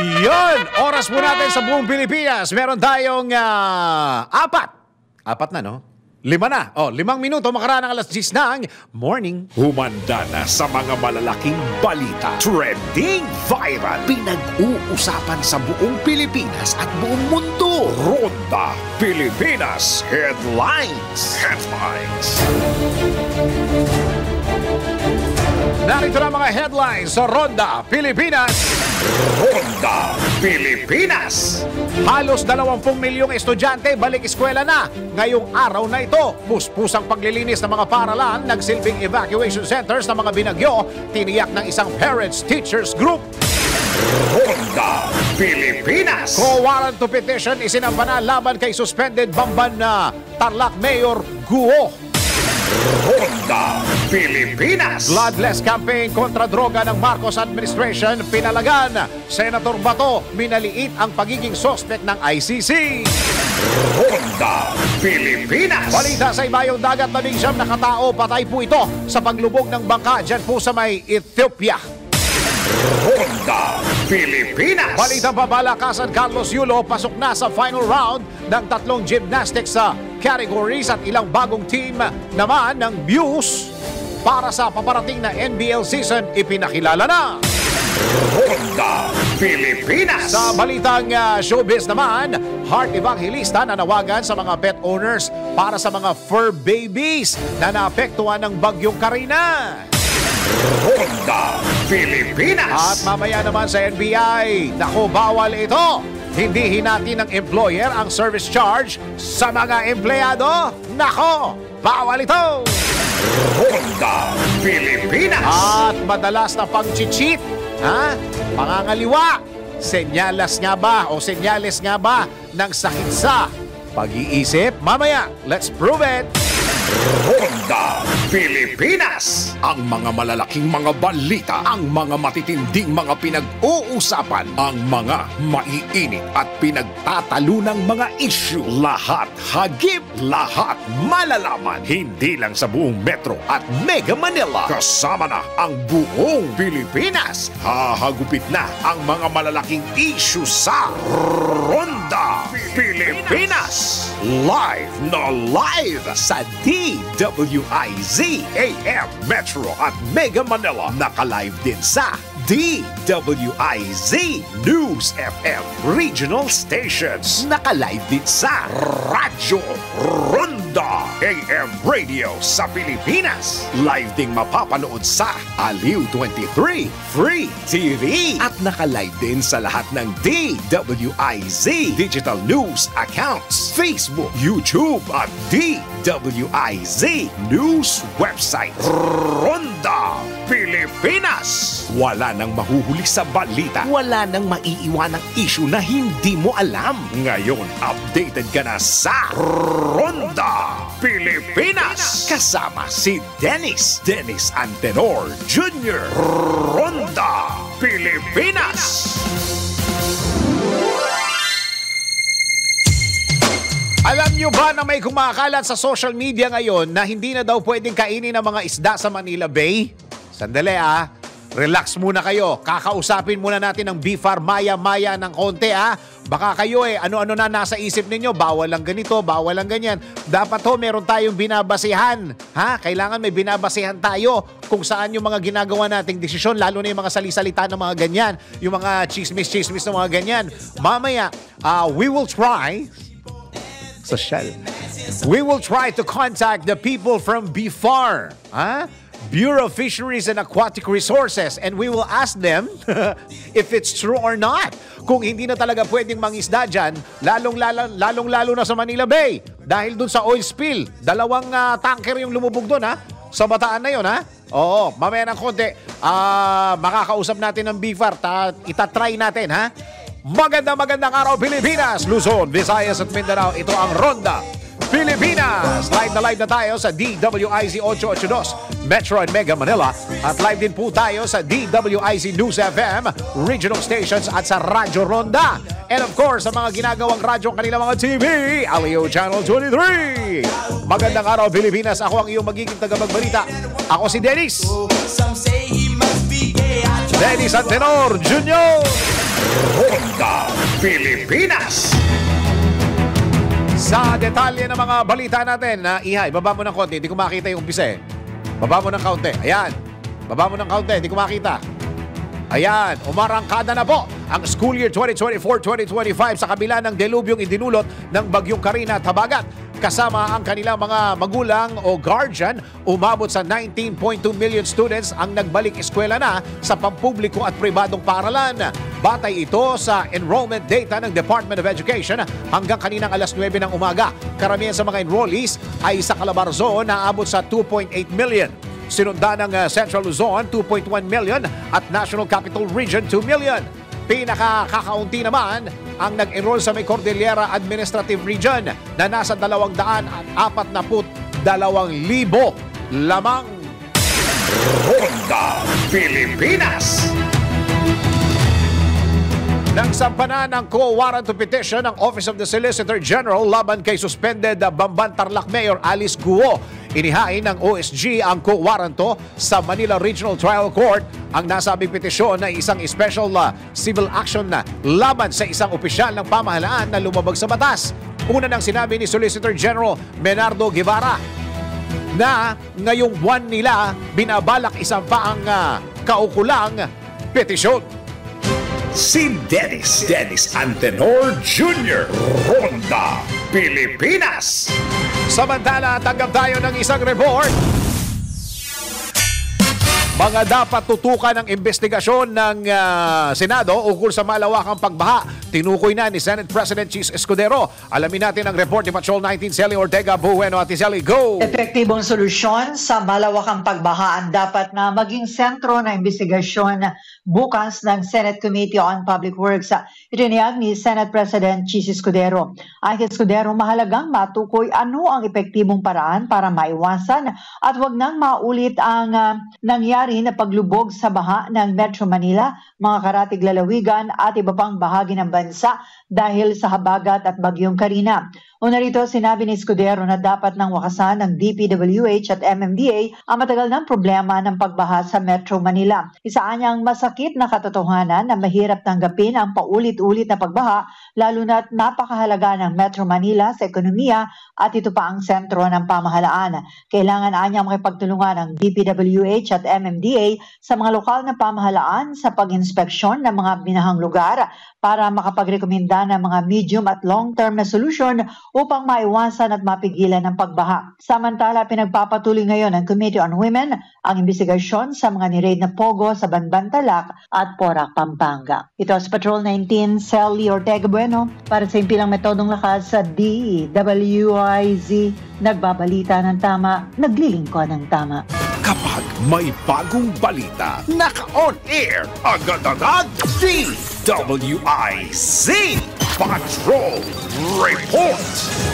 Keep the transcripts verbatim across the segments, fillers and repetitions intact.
Yon, oras po natin sa buong Pilipinas. Meron tayong ah, apat. Apat na, no? Lima na. O, limang minuto makaraan ng alas diyes ng morning. Humanda na sa mga malalaking balita. Trending viral. Pinag-uusapan sa buong Pilipinas at buong mundo. Ronda Pilipinas Headlines. Headlines. Narito na mga headlines sa Ronda Pilipinas. Ronda Pilipinas. Halos dalawampung milyong estudyante balik eskwela na ngayong araw na ito. Puspusang paglilinis ng mga paaralan, nagsilbing evacuation centers ng mga binagyo, tiniyak ng isang parents-teachers group. Ronda Pilipinas. Co-warrant to petition isinampa na laban kay suspended Bamban na Tarlac Mayor Guo. Ronda Pilipinas. Bloodless campaign kontra droga ng Marcos administration pinalagan. Senator Bato minaliit ang pagiging suspect ng I C C. Ronda Pilipinas. Balita sa ibayong dagat, labing siyam na katao patay po ito sa paglubog ng bangka dyan po sa may Ethiopia. Ronda Pilipinas. Balita pa, Balakasan Carlos Yulo pasok na sa final round ng tatlong gymnastics sa categories at ilang bagong team naman ng Muse para sa paparating na N B L season ipinakilala na. Ronda Pilipinas. Sa balitang uh, showbiz naman, Heart Evangelista nanawagan sa mga pet owners para sa mga fur babies na naapektuhan ng bagyong Karina. Ronda Pilipinas. At mamaya naman sa N B I, naku, bawal ito. Hindi hinati ng employer ang service charge sa mga empleyado. Nako, bawal ito. Ronda Pilipinas. At madalas na pang-cheat, ha? Pangangaliwa. Senyalas nga ba o senyales nga ba ng sakit sa pag-iisip? Mamaya, let's prove it. Ronda Pilipinas. Ang mga malalaking mga balita, ang mga matitinding mga pinag-uusapan, ang mga maiinit at pinagtatalunang mga issue. Lahat hagip, lahat malalaman. Hindi lang sa buong Metro at Mega Manila. Kasama na ang buong Pilipinas. Hahagupit na ang mga malalaking issue sa Ronda Pilipinas. Live na live sa D W I Z A M Metro at Mega Manila. Naka-live din sa D W I Z News F M Regional Stations. Naka-live din sa Radyo Ronda A M Radio sa Pilipinas. Live ding mapapanood sa Aliw twenty-three Free T V. At naka-live din sa lahat ng D W I Z Digital News accounts, Facebook, YouTube at D W I Z News website. Ronda Pilipinas. Wala nang mahuhuli sa balita. Wala nang maiiwanang issue na hindi mo alam. Ngayon, updated ka na sa Ronda Pilipinas. Kasama si Dennis. Dennis Antenor Junior Ronda Pilipinas. Alam nyo ba na may kumakalat sa social media ngayon na hindi na daw pwedeng kainin ng mga isda sa Manila Bay? Sandali ah, relax muna kayo. Kakausapin muna natin ng B F A R maya-maya ng konti ah. Baka kayo eh, ano-ano na nasa isip ninyo, bawal lang ganito, bawal lang ganyan. Dapat ho, meron tayong binabasihan. Ha? Kailangan may binabasihan tayo kung saan yung mga ginagawa nating desisyon, lalo na yung mga salisalita ng mga ganyan, yung mga chismis-chismis ng mga ganyan. Mamaya, uh, we will try... Social. We will try to contact the people from B F A R, huh? Bureau of Fisheries and Aquatic Resources, and we will ask them if it's true or not. Kung hindi na talaga pwedeng mangisda dyan, lalong-lalo lalong-lalo na sa Manila Bay. Dahil dun sa oil spill, dalawang uh, tanker yung lumubog dun, ha? Sa Bataan na yun, ha? Oo, mamaya ng konti, uh, makakausap natin ng B F A R, ta- itatry natin, ha? Magandang magandang araw Pilipinas, Luzon, Visayas at Mindanao. Ito ang Ronda Pilipinas. Live na live na tayo sa D W I Z eight eighty-two Metro and Mega Manila. At live din po tayo sa D W I Z News F M Regional Stations at sa Radyo Ronda. And of course, sa mga ginagawang radyo kanilang mga T V, Aliw Channel twenty-three. Magandang araw Pilipinas. Ako ang iyong magiging tagapagbalita. Ako si Dennis. Dennis Antenor Junior Ronda Pilipinas. Sa detalye ng mga balita natin, na Iha, ibaba mo ng konti, hindi ko makita yung umpisa eh. Baba mo ng kaunti. Ayan. Baba mo ng kaunti, hindi ko makita. Ayan, umarangkada na po ang school year twenty twenty-four twenty twenty-five sa kabila ng delubyong idinulot ng Bagyong Karina at Habagat. Kasama ang kanilang mga magulang o guardian, umabot sa nineteen point two million students ang nagbalik eskwela na sa pampubliko at pribadong paaralan. Batay ito sa enrollment data ng Department of Education hanggang kaninang alas nuwebe ng umaga. Karamihan sa mga enrollees ay sa Calabarzon na abot sa two point eight million. Sinundan ng uh, Central Luzon, two point one million at National Capital Region, two million. Pinakakakaunti naman ang nag-enroll sa may Cordillera Administrative Region na nasa dalawang daan at apat na put dalawang libo lamang. Ronda Pilipinas. Nang sampanan ng co-warrant to petition ng Office of the Solicitor General laban kay suspended Bamban Tarlac Mayor Alice Guo, inihain ng O S G ang co-warranto sa Manila Regional Trial Court. Ang nasabing petisyon ay isang special uh, civil action na laban sa isang opisyal ng pamahalaan na lumabag sa batas. Una nang sinabi ni Solicitor General Menardo Guevara na ngayong buwan nila binabalak isang pa ang uh, kaukulang petisyon. Si Dennis Dennis Antenor Junior Ronda Pilipinas. Samantala, tanggap tayo ng isang report. Mga dapat tutukan ng investigasyon ng uh, Senado ukol sa malawakang pagbaha. Tinukoy na ni Senate President Chis Escudero. Alamin natin ang report ni Patrol nineteen Sally Ortega Bueno. Ate Sally, go! Epektibong solusyon sa malawakang pagbaha ang dapat na maging sentro ng investigasyon bukas ng Senate Committee on Public Works. Itinayag ni Senate President Chis Escudero. Ang Escudero, mahalagang matukoy ano ang epektibong paraan para maiwasan at wag nang maulit ang uh, nangyari na paglubog sa baha ng Metro Manila, mga karatig lalawigan at iba pang bahagi ng bansa dahil sa habagat at Bagyong Karina. Una rito, sinabi ni Escudero na dapat nang wakasan ng D P W H at M M D A ang matagal ng problema ng pagbaha sa Metro Manila. Isaan niyang masakit na katotohanan na mahirap tanggapin ang paulit-ulit na pagbaha, lalo na't napakahalaga ng Metro Manila sa ekonomiya at ito pa ang sentro ng pamahalaan. Kailangan anyang makipagtulungan ng D P W H at M M D A sa mga lokal na pamahalaan sa pag-inspeksyon ng mga binahang lugar para makapagrekomenda ng mga medium at long-term na solusyon upang maiwasan at mapigilan ang pagbaha. Samantala, pinagpapatuloy ngayon ng Committee on Women ang investigasyon sa mga niraid na pogo sa Banban Tarlac at Porac, Pampanga. Ito sa Patrol nineteen, Sally Ortega Bueno, para sa impilang metodong lakas sa D W I Z. Nagbabalita ng tama, naglilingkod ng tama. Kapag may bagong balita, naka-on air, agad-agad, D W I Z Patrol Report.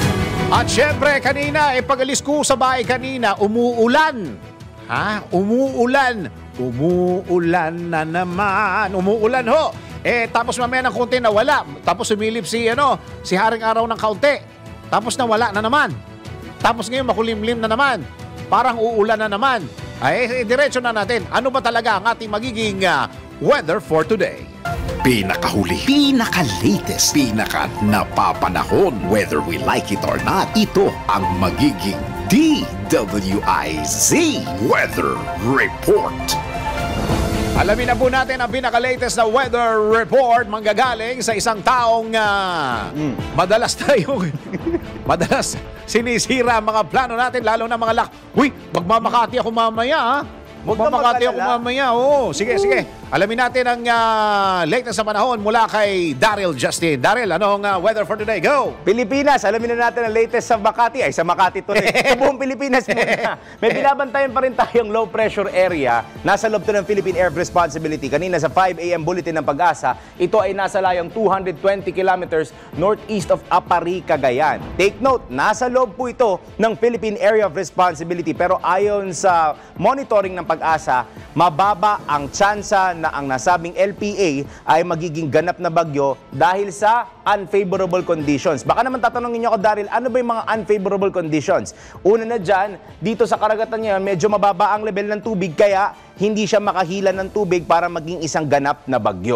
At syempre, kanina, eh, pag-alis ko sa bahay kanina, umuulan. Ha? Umuulan. Umuulan na naman. Umuulan ho. Eh, tapos mamaya ng konti nawala. Tapos sumilip si, ano, si Haring Araw ng kaunti. Tapos nawala na naman. Tapos ngayon makulimlim na naman. Parang uulan na naman. Ay, eh, diretso na natin. Ano ba talaga ang ating magiging uh, weather for today? Pinakahuli, pinaka-latest, pinaka-napapanahon. Whether we like it or not, ito ang magiging D W I Z Weather Report. Alamin na po natin ang pinaka-latest na weather report manggagaling sa isang taong uh, mm. madalas tayong madalas sinisira ang mga plano natin, lalo na mga lak. Uy, magmamakati ako mamaya ha. Magmamakati ako mamaya. Oo, sige, sige. Alamin natin ang uh, latest sa panahon mula kay Daryl Justin. Daryl, anong uh, weather for today? Go! Pilipinas, alamin na natin ang latest sa Makati. Ay, sa Makati to. Sa buong Pilipinas muna. May binabantayan pa rin tayong low pressure area. Nasa loob to ng Philippine Air Responsibility. Kanina sa five A M bulletin ng Pag-asa, ito ay nasa layong two hundred twenty kilometers northeast of Apari, Cagayan. Take note, nasa loob po ito ng Philippine Area of Responsibility. Pero ayon sa monitoring ng Pag-asa, mababa ang tsansa na ang nasabing L P A ay magiging ganap na bagyo dahil sa unfavorable conditions. Baka naman tatanungin niyo ako, Daryl, ano ba yung mga unfavorable conditions? Una na dyan, dito sa karagatan niya, medyo mababa ang level ng tubig kaya hindi siya makahila ng tubig para maging isang ganap na bagyo.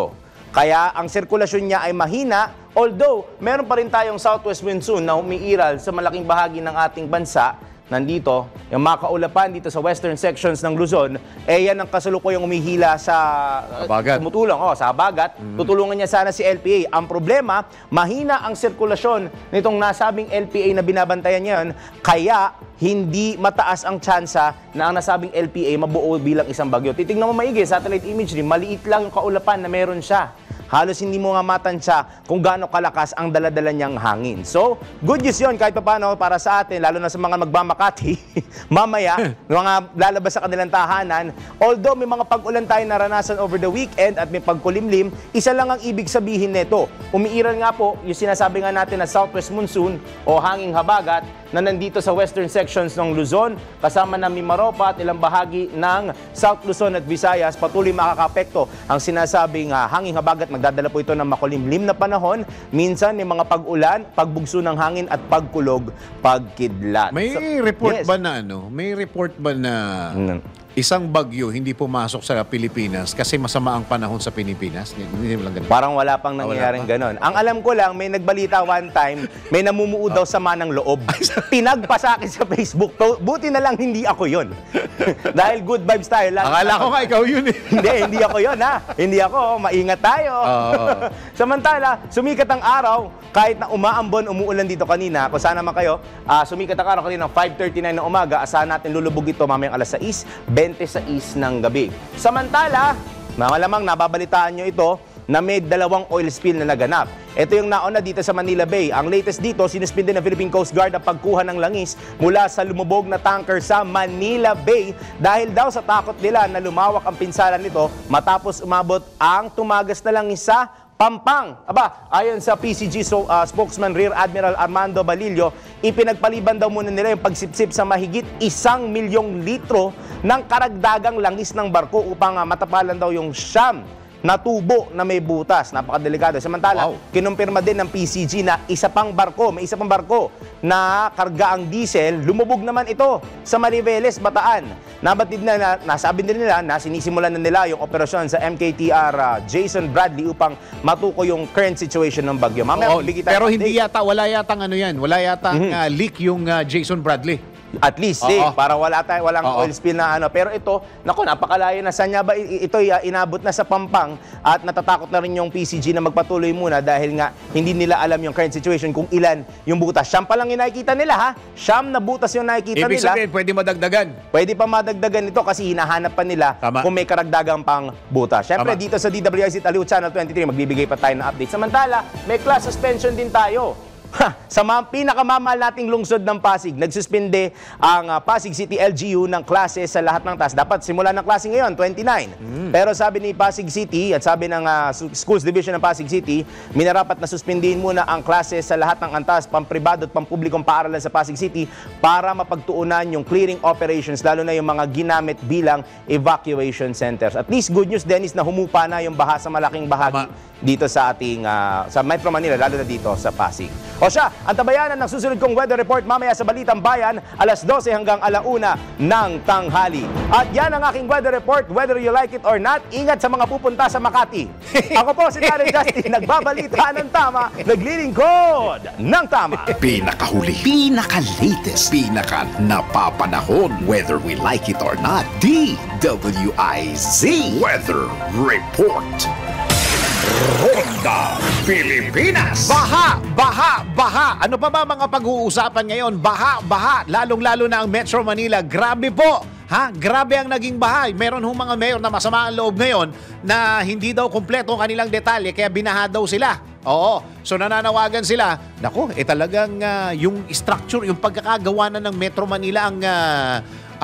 Kaya ang sirkulasyon niya ay mahina, although meron pa rin tayong southwest monsoon na umiiral sa malaking bahagi ng ating bansa. Nandito, yung mga kaulapan dito sa western sections ng Luzon, eh yan ang kasalukuyang umihila sa Habagat. tumutulong oh, sa habagat. Mm. Tutulungan niya sana si L P A. Ang problema, mahina ang sirkulasyon nitong nasabing L P A na binabantayan niyan, kaya hindi mataas ang tsansa na ang nasabing L P A mabuo bilang isang bagyo. Titingnan mo maigi, satellite imagery, maliit lang yung kaulapan na meron siya. Halos hindi mo nga matansya kung gaano kalakas ang daladala niyang hangin. So, good news yun kahit pa paano para sa atin, lalo na sa mga magmamakati, mamaya, mga lalabas sa kanilang tahanan. Although may mga pag-ulan tayo naranasan over the weekend at may pagkulimlim, isa lang ang ibig sabihin nito. Umiiral nga po yung sinasabi nga natin na southwest monsoon o hanging habagat na nandito sa western sections ng Luzon, kasama na Mimaropa at ilang bahagi ng South Luzon at Visayas, patuloy makakapekto ang sinasabing uh, hanging habagat. Magdadala po ito ng makulimlim na panahon, minsan may mga pag-ulan, pagbugso ng hangin at pagkulog, pagkidlat. May So, report yes. ba na ano? May report ba na isang bagyo hindi pumasok sa Pilipinas kasi masama ang panahon sa Pilipinas? Hindi mo lang ganun. Parang wala pang nangyayaring ganon. Ang alam ko lang, may nagbalita one time, may namumuo daw sama ng loob. Pinagpa sa akin sa Facebook. Buti na lang hindi ako yun. Dahil good vibes tayo. Akala ko nga ikaw yun eh. Hindi, hindi ako yun ha. Hindi ako. Maingat tayo. Uh, Samantala, sumikat ang araw, kahit na umaambon, umuulan dito kanina, kung saan naman kayo, uh, sumikat ang araw kanina ng five thirty-nine ng umaga, asahan natin lulubog ito mamayang alas sais, twenty-sais ng gabi. Samantala, malamang nababalitaan nyo ito na may dalawang oil spill na naganap. Ito yung nauna dito sa Manila Bay. Ang latest dito, sinuspinde ng Philippine Coast Guard ang pagkuha ng langis mula sa lumubog na tanker sa Manila Bay dahil daw sa takot nila na lumawak ang pinsalan nito matapos umabot ang tumagas na langis sa Pampang. Aba, ayon sa P C G so, uh, spokesman Rear Admiral Armando Balillo, ipinagpaliban daw muna nila yung pagsipsip sa mahigit isang milyong litro ng karagdagang langis ng barko upang uh, matapalan daw yung siyam na tubo na may butas. Napakadelikado. Samantala, Wow. kinumpirma din ng P C G na isa pang barko, may isa pang barko na karga ang diesel, lumubog naman ito sa Mariveles, Bataan. Nabatid na, na nasabi din nila na sinisimulan na nila yung operasyon sa M K T R uh, Jason Bradley upang matukoy yung current situation ng bagyo. Mamaya, Oo, bigyan tayo pero update. hindi yata, wala yatang ano yan, wala yatang Mhm. uh, leak yung uh, Jason Bradley. At least, Oo. eh, para wala tayo, walang Oo. oil spill na ano. Pero ito, naku, napakalayo na. Saan nga ba i- ito uh, inabot na sa Pampang at natatakot na rin yung P C G na magpatuloy muna dahil nga hindi nila alam yung current situation kung ilan yung butas. Siyam pa lang yung nakikita nila ha. Siyam na butas yung nakikita Ibig nila. sabihin, pwede madagdagan. Pwede pa madagdagan ito kasi hinahanap pa nila Tama. kung may karagdagang pang butas. Siyempre, Tama. dito sa D W I Z Aliw Channel twenty-three, magbibigay pa tayo ng update. Samantala, may class suspension din tayo. Ha, sa mga pinakamamahal nating lungsod ng Pasig, nagsuspinde ang uh, Pasig City L G U ng klase sa lahat ng taas. Dapat simula ng klase ngayon, twenty-nine. Mm. Pero sabi ni Pasig City at sabi ng uh, Schools Division ng Pasig City, minarapat na suspindihin muna ang klase sa lahat ng antas, pampribado at pampublikong paaralan sa Pasig City para mapagtuunan yung clearing operations, lalo na yung mga ginamit bilang evacuation centers. At least good news, Dennis, na humupa na yung baha sa malaking bahagi Tama. dito sa ating uh, sa Metro Manila, lalo na dito sa Pasig. O siya, ang tabayanan ng susunod kong weather report mamaya sa Balitang Bayan, alas dose hanggang alauna ng tanghali. At yan ang aking weather report, whether you like it or not. Ingat sa mga pupunta sa Makati. Ako po si Darren Justin, nagbabalita ng tama, naglilingkod ng tama. Pinakahuli, pinaka-latest, pinaka-napapanahon, whether we like it or not, D W I Z Weather Report. Ronda Pilipinas. Baha, baha, baha. Ano pa ba mga pag-uusapan ngayon? Baha, baha. Lalong-lalo na ang Metro Manila. Grabe po. Ha? Grabe ang naging baha. Meron hong mga mayor na masama ang loob ngayon na hindi daw kumpleto ang kanilang detalye kaya binaha daw sila. Oo. So nananawagan sila. Naku, eh talagang uh, yung structure, yung pagkakagawa na ng Metro Manila ang uh,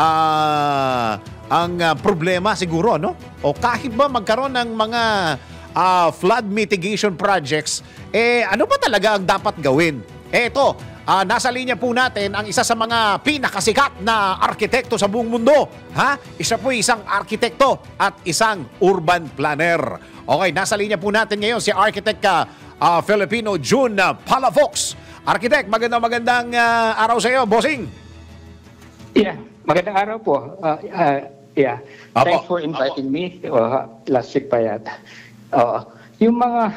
uh, ang uh, problema siguro, no? O kahit ba magkaroon ng mga Uh, flood mitigation projects, eh ano ba talaga ang dapat gawin? Eh ito, uh, nasa linya po natin ang isa sa mga pinakasikat na arkitekto sa buong mundo. Ha? Isa po isang arkitekto at isang urban planner. Okay, nasa linya po natin ngayon si architect ka, uh, Filipino June Palafox. Architect, magandang magandang uh, araw sa iyo, bossing. Yeah, magandang araw po. Uh, uh, yeah, Apo. thanks for inviting me. Uh, last week pa yata. Uh, yung mga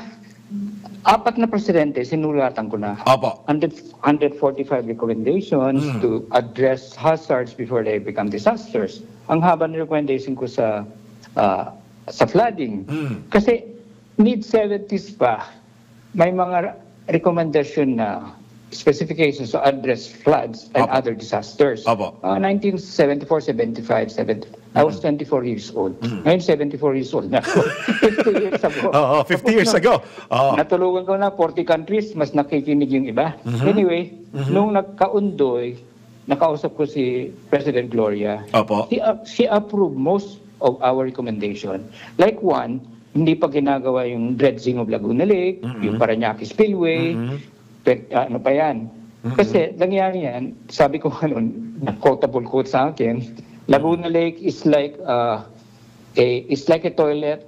apat na presidente, sinulatan ko na. Opo. one hundred forty-five recommendations Mm. to address hazards before they become disasters. Ang haba ng recommendation ko sa ah, sa flooding. Mm. Kasi mid-seventies pa, may mga recommendation na specifications to address floods and Opo. other disasters. Opo. Uh, nineteen seventy-four, seventy-five, seventy. I was twenty-four years old. Ngayon, seventy-four years old na ako. fifty years ago. Oo, fifty years ago. Oo. Natulungan ko na forty countries, mas nakikinig yung iba. Anyway, nung nagkaundoy, nakausap ko si President Gloria. Opo. She, uh, she approved most of our recommendation. Like one, hindi pa ginagawa yung dredging of Laguna Lake, yung Parañaque Spillway, pe- ano pa yan. Kasi nangyari yan, sabi ko ano, quotable quote sa akin, Laguna Lake is like uh, a is like a toilet,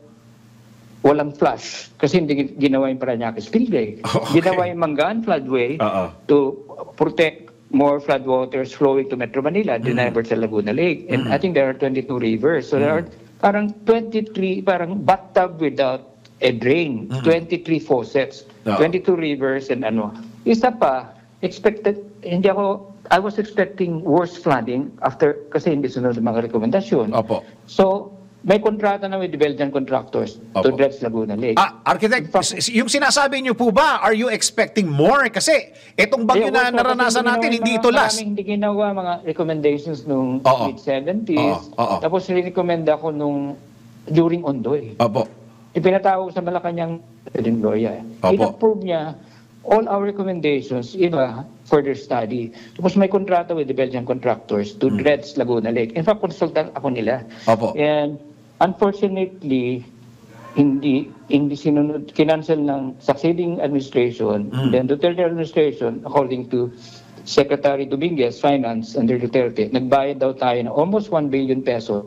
walang flush kasi hindi ginawa yung Parañaque Spillway. Okay. Ginawa yung Mangaan Floodway Oo. to protect more floodwaters flowing to Metro Manila, delivered sa Laguna Lake. And I think there are twenty-two rivers. So there are parang twenty-three, parang bathtub without a drain, twenty-three faucets, Oo. twenty-two rivers and ano. Isa pa, expected, hindi ako, I was expecting worse flooding after, kasi hindi sunod ang mga rekomendasyon. Opo. So, may kontrata na with the Belgian contractors to Opo. dredge Laguna Lake. Ah, Architect, s- s- yung sinasabi niyo po ba, are you expecting more? Kasi itong bagyo Eh, na also, naranasan kasi natin, ginawa hindi yung ito mga- last. Maraming hindi ginawa mga recommendations nung Oo. mid-seventies. Oo, oo. Tapos rin-recommend ako nung during Ondoy. Opo. Ipinatawag sa Malacanang President Gloria. Opo. In-approve niya all our recommendations, iba, further study. Tapos may kontrata with the Belgian contractors to dredge Laguna Lake. In fact, consultant ako nila. Opo. And unfortunately, hindi hindi sinunod, kinancel ng succeeding administration, then Duterte administration, according to Secretary Dominguez, Finance, under Duterte, nagbayad daw tayo ng almost one billion peso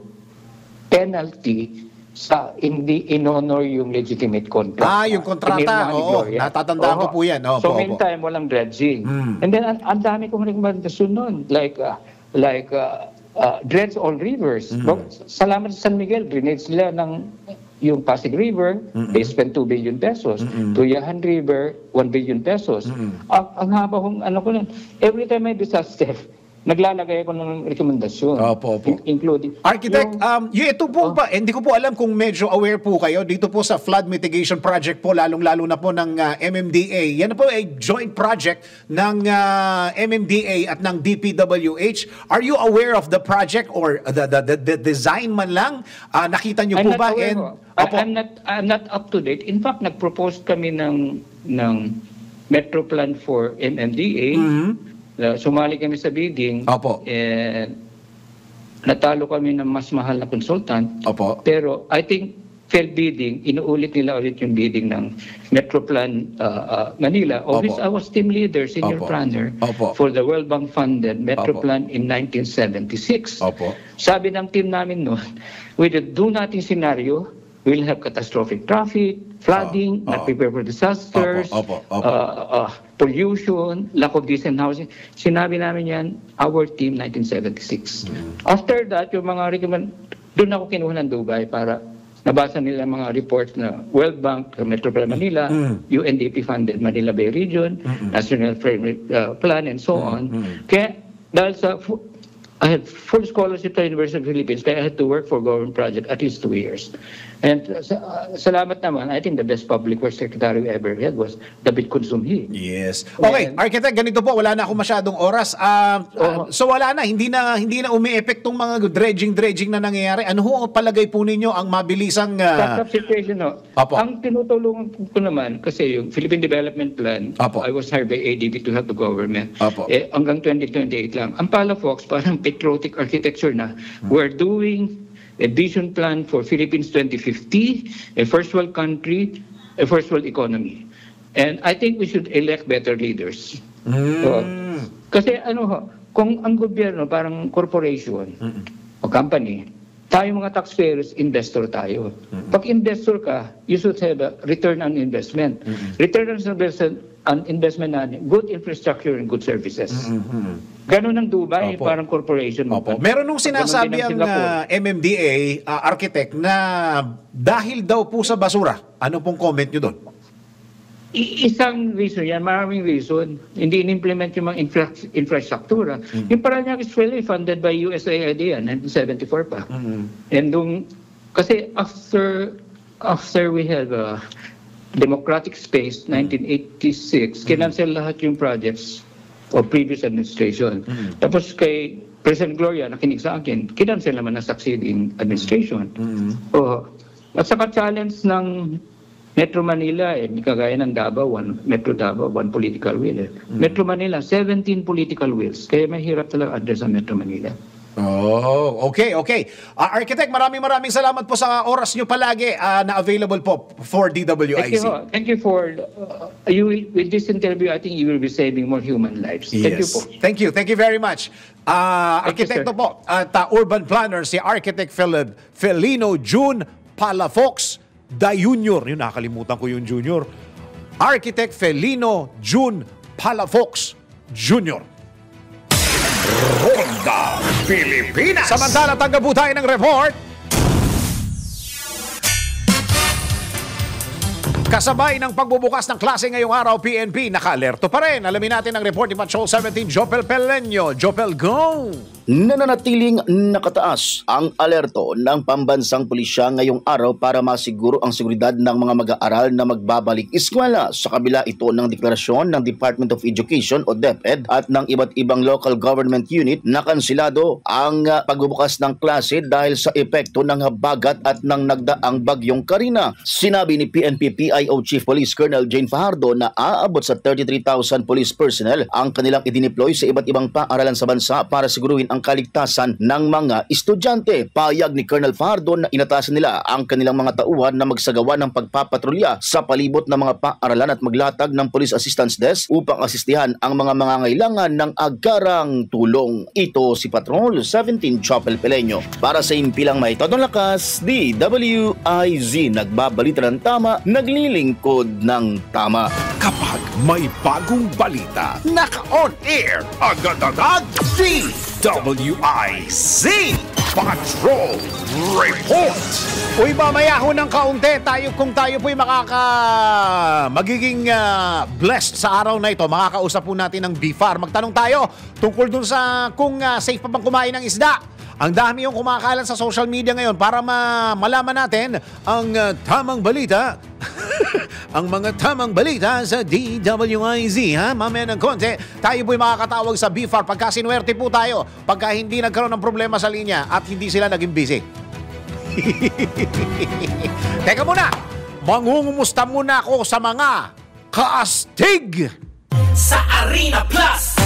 penalty sa hindi in-honor yung legitimate contract. Ah, yung kontrata, Pinirmahan ni oo. Gloria. Natatandaan ko po yan. Opo, so, opo. meantime, walang dredging. Mm. And then, ang, ang dami kong rekomendasyon nun. Like, uh, like uh, uh, dredge all rivers. No? Salamat sa San Miguel, drainage nila ng yung Pasig River, they spent two billion pesos. Tuyahan River, one billion pesos. Ang, ang haba kong, ano ko nun, every time may disaster, naglalagay ako ng rekomendasyon. Opo, opo. In- including... Architect, yung- um, yung ito po ba, hindi ko po alam kung medyo aware po kayo dito po sa flood mitigation project po, lalong-lalo na po ng uh, M M D A. Yan po ay joint project ng uh, M M D A at ng D P W H. Are you aware of the project or the the, the, the design man lang? Uh, nakita niyo I'm po not ba? aware And, ho. I- Opo. I'm not I'm not up to date. In fact, nag-propose kami ng ng Metro Plan for M M D A. Uh, sumali kami sa bidding. Opo. And natalo kami ng mas mahal na consultant. Opo. Pero I think failed bidding, inuulit nila ulit yung bidding ng Metro Plan uh, uh, Manila, of which Opo. I was team leader, senior Opo. planner Opo. for the World Bank funded Metro Opo. Plan in nineteen seventy-six. Opo. Sabi ng team namin noon, with the do nothing scenario, we'll have catastrophic traffic, flooding, Oo, not oo. prepare for disasters, Opo, opo, opo. uh, uh, pollution, lack of decent housing. Sinabi namin yan, our team, nineteen seventy-six. After that, yung mga recommend, doon ako kinuha ng Dubai para nabasa nila mga reports na World Bank, Metro Plan Manila, U N D P funded Manila Bay Region, National Framework uh, Plan, and so on. Kaya dahil sa fu- I had full scholarship sa University of the Philippines, kaya I had to work for government project at least two years. And uh, sa- uh, salamat naman, I think the best public works secretary we ever had was David Consumhi. Yes. Okay, And- Architect, ganito po, wala na ako masyadong oras. Ah, ah, Oo. so wala na, hindi na hindi na umi-effect tong mga dredging-dredging na nangyayari. Ano ho ang palagay po ninyo ang mabilisang ah, Sa situation, no? Apo. Ang tinutulungan ko naman, kasi yung Philippine Development Plan, Apo. I was hired by A D B to help the government. Apo. Eh, hanggang twenty twenty-eight lang. Ang Palafox, parang patriotic architecture na. We're doing a vision plan for Philippines twenty fifty, a first world country, a first world economy. And I think we should elect better leaders. So, kasi ano ho, kung ang gobyerno parang corporation o company, tayo mga taxpayers, investor tayo. Mm-hmm. Pag investor ka, you should have a return on investment. Mm-hmm. Return on investment, on investment na good infrastructure and good services. Mm-hmm. Ganon ang Dubai, Opo. Parang corporation. Opo. Meron nung sinasabi ang uh, M M D A uh, architect na dahil daw po sa basura. Ano pong comment nyo doon? I- isang reason yan, maraming reason. Hindi in-implement yung mga infra- infrastruktura. Mm-hmm. Yung Parañaque is fully funded by U S A I D yan, nineteen seventy-four pa. Mm-hmm. And nung, kasi after after we had a democratic space, nineteen eighty-six, mm-hmm. kinancel lahat yung projects of previous administration. Mm-hmm. Tapos kay President Gloria, nakinig sa akin, kinancel naman ang succeeding administration. Mm-hmm. Oh, at saka challenge ng Metro Manila, eh, kagaya ng Davao, one, Metro Davao, one political will. Eh. Mm-hmm. Metro Manila, seventeen political wills. Kaya mahirap talaga address ang Metro Manila. Oh, okay, okay. Uh, Architect, maraming maraming salamat po sa oras nyo palagi uh, na available po for D W I C. Thank you, thank you for, uh, you, with this interview, I think you will be saving more human lives. Thank yes. you po. Thank you, thank you very much. Uh, Arkitekto you, po, at uh, urban planner, si Architect Philip Felino June Palafox Da Junior. Yun, nakalimutan ko yung Junior. Architect Felino June Palafox Junior Ronda Pilipinas. Samantala, tanggap po tayo ng report. Kasabay ng pagbubukas ng klase ngayong araw, P N P naka-alerto pa rin. Alamin natin ang report ni Patrol seventeen, Jopel Peleño. Jopel, go! Nananatiling nakataas ang alerto ng pambansang pulisya ngayong araw para masiguro ang seguridad ng mga mag-aaral na magbabalik eskwela. Sa kabila ito ng deklarasyon ng Department of Education o DepEd at ng iba't ibang local government unit na kansilado ang uh, pagbubukas ng klase dahil sa epekto ng habagat at ng nagdaang bagyong Karina. Sinabi ni P N P P I O Chief Police Colonel Jane Fajardo na aabot sa thirty-three thousand police personnel ang kanilang idineploy sa iba't ibang paaralan sa bansa para siguruhin ang kaligtasan ng mga estudyante. Payag ni Colonel Fajardo na inatasan nila ang kanilang mga tauhan na magsagawa ng pagpapatrolya sa palibot ng mga paaralan at maglatag ng Police Assistance Desk upang asistihan ang mga mangangailangan ng agarang tulong. Ito si Patrol seventeen Chopel Peleño. Para sa impilang may todong lakas, D W I Z nagbabalita ng tama, naglilingkod ng tama. Kapag may bagong balita, naka-on air, agad-agad, D W I Z Patrol Report. Uy, mamaya ho ng kaunti, tayo, kung tayo po'y makaka magiging uh, blessed sa araw na ito, makakausap po natin ng B F A R. Magtanong tayo tungkol dun sa kung uh, safe pa bang kumain ng isda. Ang dami yung kumakalat sa social media ngayon para ma- malaman natin ang uh, tamang balita. Ang mga tamang balita sa D W I Z, ha? Mamaya ng konti, tayo po'y makakatawag sa B F A R pagka sinuwerte po tayo, pagka hindi nagkaroon ng problema sa linya at hindi sila naging busy. Teka muna, mangungumusta muna ako sa mga kaastig sa Arena Plus.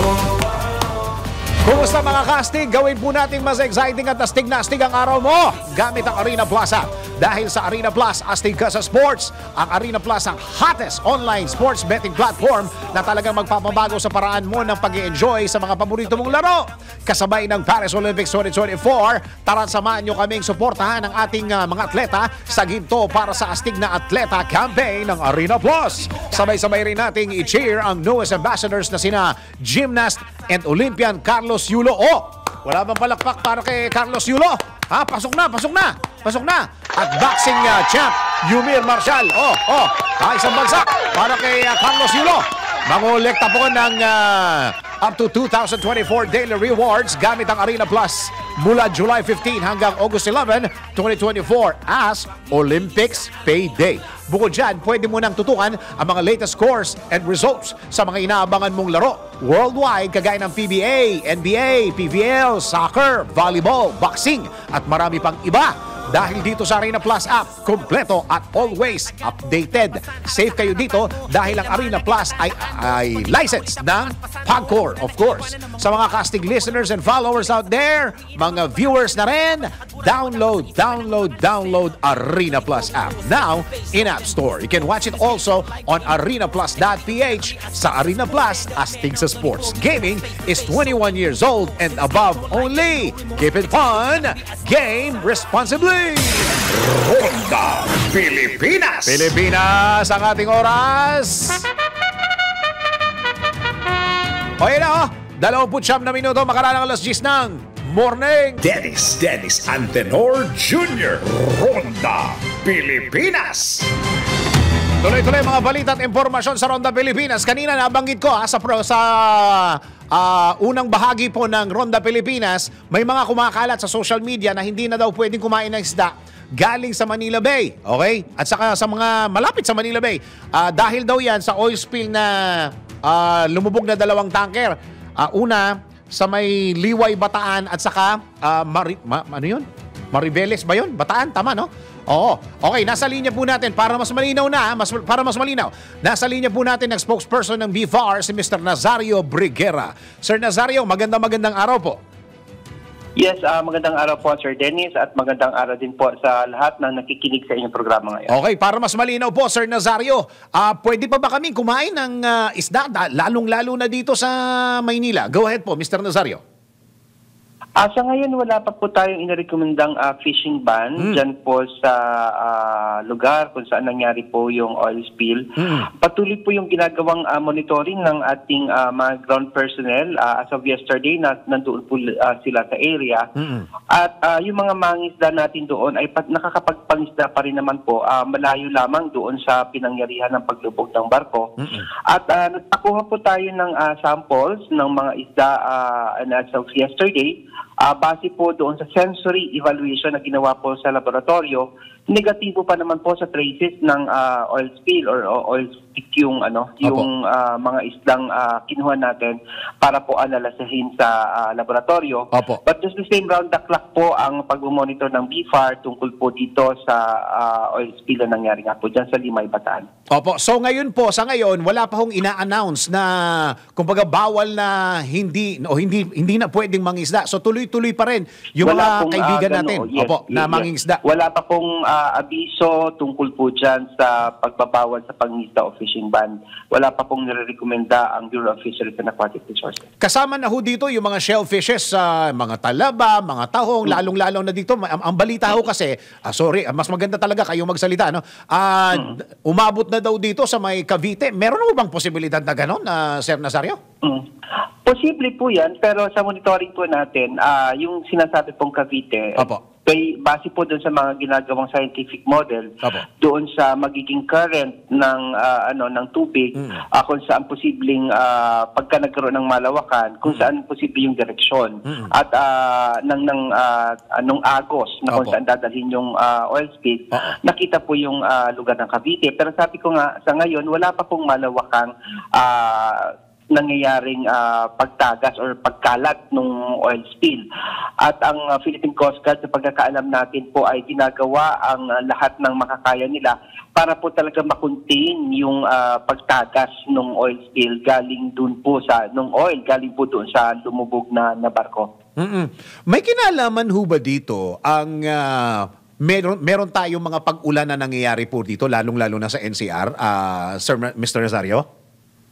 Kumusta mga kastig? Gawin po natin mas exciting at astig na astig ang araw mo gamit ang Arena Plus app. Dahil sa Arena Plus, astig ka sa sports. Ang Arena Plus ang hottest online sports betting platform na talagang magpapabago sa paraan mo ng pag-i-enjoy sa mga paborito mong laro. Kasabay ng Paris Olympics twenty twenty-four, tara't samahan nyo kaming suportahan ang ating uh, mga atleta sa ginto para sa astig na atleta campaign ng Arena Plus. Sabay-sabay rin nating i-cheer ang newest ambassadors na sina gymnast and Olympian Carlos Yulo. Oh, wala bang palakpak para kay Carlos Yulo? Ha, pasok na, pasok na, pasok na. At boxing uh, champ Yumir Marshall. Oh, oh, ha, isang bagsak para kay uh, Carlos Yulo. Mangolekta po ng uh, up to two thousand twenty-four daily rewards gamit ang Arena Plus mula July fifteenth hanggang August eleventh, twenty twenty-four as Olympics Payday. Bukod dyan, pwede mo nang tutukan ang mga latest scores and results sa mga inaabangan mong laro worldwide kagaya ng P B A, N B A, P V L, soccer, volleyball, boxing at marami pang iba. dahil dito sa Arena Plus app, kumpleto at always updated. Safe kayo dito dahil ang Arena Plus ay, ay licensed ng PAGCOR, of course. Sa mga casting listeners and followers out there, mga viewers na rin, download, download, download Arena Plus app now in App Store. You can watch it also on arena plus dot p h. Sa Arena Plus, astig sa sports. Gaming is twenty-one years old and above only. Keep it fun. Game responsibly. Ronda Pilipinas. Pilipinas ang ating oras. O yun na, oh. dalawampu't siyam na minuto makaralang alas diyes ng morning. Dennis Dennis Antenor Junior Ronda Pilipinas. Tuloy-tuloy mga balita at impormasyon sa Ronda Pilipinas. Kanina nabanggit ko ha, sa, pro, sa uh, unang bahagi po ng Ronda Pilipinas, may mga kumakalat sa social media na hindi na daw pwedeng kumain ng isda galing sa Manila Bay. Okay? At saka sa mga malapit sa Manila Bay. Uh, dahil daw yan sa oil spill na uh, lumubog na dalawang tanker. Uh, una, sa may Liway, Bataan at saka uh, Mari, ma, ano yun? Maribeles ba yun? Bataan? Tama, no? Oo. Okay, nasa linya po natin para mas malinaw na, mas, para mas malinaw. Nasa linya po natin ang spokesperson ng B F A R, si Mister Nazario Briguera. Sir Nazario, magandang magandang araw po. Yes, uh, magandang araw po Sir Dennis at magandang araw din po sa lahat na nakikinig sa inyong programa ngayon. Okay, para mas malinaw po Sir Nazario, uh, pwede pa ba kaming kumain ng uh, isda, lalong-lalo na dito sa Maynila? Go ahead po, Mister Nazario. Uh, sa ngayon, wala pa po tayong inirekomendang uh, fishing ban mm. dyan po sa uh, lugar kung saan nangyari po yung oil spill. Mm. Patuloy po yung ginagawang uh, monitoring ng ating uh, mga ground personnel. Uh, as of yesterday, na, nandoon po uh, sila sa area. Mm. At uh, yung mga mangisda natin doon ay pat, nakakapagpangisda pa rin naman po. Uh, malayo lamang doon sa pinangyarihan ng paglubog ng barko. Mm. At uh, nagpakuha po tayo ng uh, samples ng mga isda uh, as of yesterday. Uh, base po doon sa sensory evaluation na ginawa po sa laboratorio, negatibo pa naman po sa traces ng uh, oil spill or uh, oil stick yung ano, yung uh, mga isdang uh, kinuha natin para po analysahin sa uh, laboratorio. Opo. But just the same round the clock po ang pag-monitor ng B F A R tungkol po dito sa uh, oil spill na nangyari nga po dyan sa Limay, Bataan. Opo. So ngayon po, sa ngayon, wala pa hong ina-announce na kumbaga bawal na hindi o hindi hindi na pwedeng mangisda. So tuloy-tuloy pa rin yung wala mga pong, kaibigan uh, natin gano, yes, opo, yes, na yes. mangingisda. Wala pa pong uh, abiso tungkol po dyan sa pagbabawal sa pangisda o fishing ban. Wala pa pong nire-recommenda ang Bureau of Fisheries and Aquatic Resources. Kasama na ho dito yung mga shellfishes, uh, mga talaba, mga tahong, hmm. lalong-lalong na dito. Ang, ang balita ho kasi, uh, sorry, mas maganda talaga kayong magsalita, no? Uh, hmm. Umabot na daw dito sa may Cavite. Meron ho bang posibilidad na gano'n, uh, Sir Nazario? Hmm. Posible po yan, pero sa monitoring po natin, uh, yung sinasabi pong Cavite, Opo. Kay, base po doon sa mga ginagawang scientific model, Opo. Doon sa magiging current ng uh, ano ng tubig, mm. uh, kung saan posibleng uh, pagka nagkaroon ng malawakan, kung mm. saan posible yung direksyon. Mm. At uh, ng, ng uh, anong agos na kung Opo. Saan dadalhin yung uh, oil spill, Opo. Nakita po yung uh, lugar ng Cavite. Pero sabi ko nga, sa ngayon, wala pa pong malawakang uh, nangyayaring uh, pagtagas or pagkalat ng oil spill. At ang uh, Philippine Coast Guard, sa pagkakaalam natin po, ay ginagawa ang uh, lahat ng makakaya nila para po talaga makontain yung uh, pagtagas ng oil spill galing dun po sa, nung oil, galing po doon sa lumubog na, na barko. Mm-mm. May kinalaman ho ba dito ang uh, meron, meron tayong mga pag-ulan na nangyayari po dito, lalong-lalo na sa N C R, uh, Sir Mister Nazario?